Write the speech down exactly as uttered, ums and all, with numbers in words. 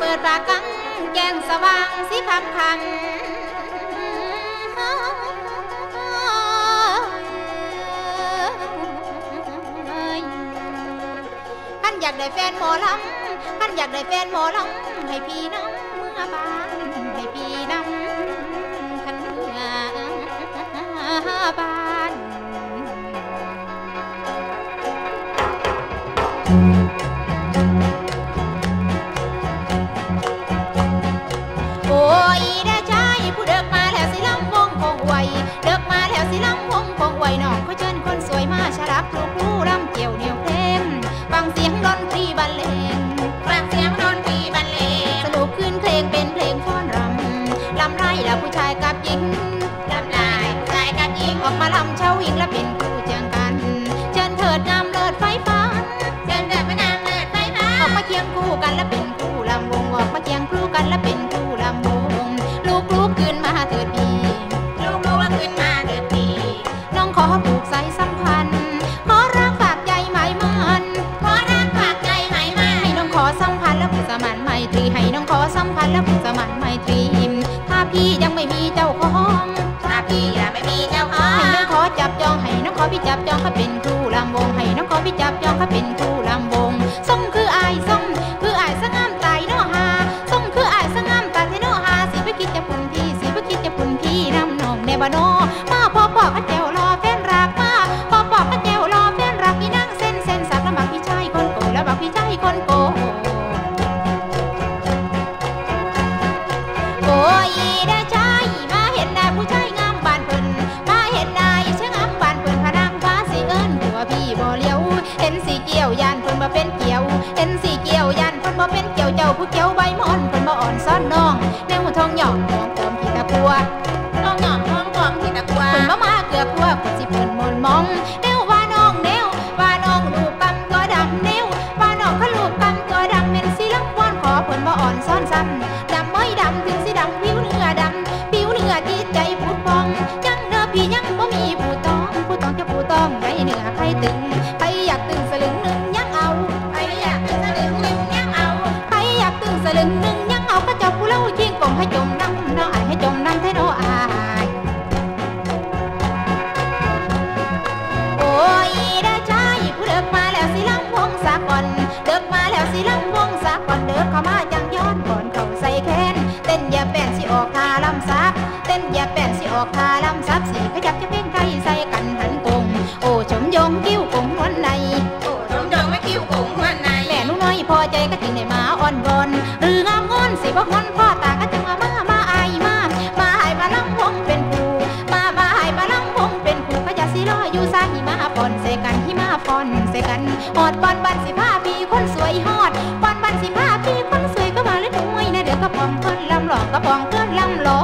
ปิดปากกังแกงสว่างสีคำคันขันอยากได้แฟนหมอลำขันอยากได้แฟนหมอลำให้พี่น้องเมื่อบานให้พี่น้ำขันเมื่อบานโอ้ยได้ใจผู้เด็กมาแล้วสิลำวงคงไวเด็กมาแล้วสิลำวงคงไวน้องเขาเชิญคนสวยมาชรับครูครูลำเกี่ยวเหนียวเพลงฟังเสียงดนตรีบรรเลงฟังเสียงดนตรีบรรเลงสนุกขึ้นเพลงเป็นเพลงฟ้อนรำลำไรแล้วผู้ชายกับหญิงลำไรผู้ชายกับหญิงออกมาลำเช้าหญิงและเป็นคู่เจียงกันเชิญเถิดงามเลิศไฟฟ้าเชิญเถิดพระนางเลิศไฟฟ้าออกมาเคียงคู่กันและเป็นคู่ลำวงออกมาเคียงคู่กันและเป็นคู่ลำวงลูกลูกขึ้นมาเถิดปีลูกลูกขึ้นมาเถิดปีน้องขอผูกสายสัมพันธ์ขอรักฝากใจหมายมันขอรักฝากใจหมายมันให้น้องขอสัมพันธ์และผูกสมานไมตรีให้น้องขอสัมพันธ์และผูกสมานไมตรีถ้าพี่ยังไม่มีเจ้าของถ้าพี่ยังไม่มีเจ้าของให้น้องขอจับจองให้น้องขอพี่จับจองเขาเป็นครูลำวงให้น้องขอพี่จับจองเขาเป็นครูลำวงส่งคืออายส่งคืออายสง่ามตายเนาะฮาส่งคืออายสง่ามตายเนาะฮาสิไปคิดจะปุ่นพี่สิไปคิดจะปุ่นพี่น้ำนองเนบานอมาพอปอกกระเจวรอแฟนรักมาพอปอกกระเจวรอแฟนรักพี่นั่งเส้นเส้นสักแล้วบักพี่ชายคนโกแล้วบักพี่ชายคนโกโอ้ยได้ใจมาเห็นได้ผู้ชายงามบานเพิ่นมาเห็นได้เชื่องามบานเพิ่นพนังฟ้าสีเอิญหัวพี่บ่เลี้ยวเห็นสีเกี่ยวยานเพิ่นมาเป็นเกี่ยวเห็นสีเกี่ยวยานเพิ่นมาเป็นเกี่ยวเจ้าผู้เกี่ยวใบมอนเพิ่นมาอ่อนซ้อนน้องแนวทองหยองทองโกมที่ตะกัวทองหยองทองโกมที่ตะกัวเพิ่นมามาเกือบกัวคนสิเพิ่นมนมองแนวว่าน้องแนวว่าน้องลูกกำตัวดำแนวว่าน้องเขาลูกกำตัวดำเป็นสีลังป้อนขอเพิ่นมาอ่อนซ้อนซ้ำดำไม่ดำถึงสีดำผิวเนื้อดำผิวเนื้อที่ใจผุดพองยังเด้อพี่ยังบ่มีผู้ต้องผู้ต้องจะผู้ต้องได้เนื้อใครตึงใครอยากตึงสลึงหนึ่งยังเอาใครอยากตึงสลึงหนึ่งยังเอาใครอยากตึงสลึงหนึ่งยังเอาก็เจ้าผู้เล่าเคียงกงให้จมน้ำน้ออายให้จมน้ำแท้น้ออายโอ้ยได้ใจผู้เด็กมาแล้วสิลำวงสากลเด็กมาแล้วสิลำวงสากลเด็กเข้ามาจังย้อนก่อนเขาใส่แขนเต้นอย่าแป้นสิออกทาลำซับเต้นอย่าแป้นสิออกทาลำซับสิขยับจะเพ่งไทยใส่กันหันกงโอ้ชมยงกิ้วกงวันในโอ้ชมยงไม่กิ้วกงวันในแม่หนูน้อยพอใจก็จึงได้มาอ่อนวอนหรืองามงอนสิบ่งอนพ่อตาก็จึงมามามาอายมามาให้มาลำวงเป็นผู้มามาให้มาลำวงเป็นผู้ขยับสิรออยู่ซาหิมาปอนเสกันหิมาปอนเสกันหอดปอนบันสิผ้าพี่คนสวยหอดปอนบันสิผ้าพี่คนสวยก็มาเล่นมวยนะเดี๋ยวก็ปองเพื่อนลำหลอกก็ปองเพื่อนลำหลอก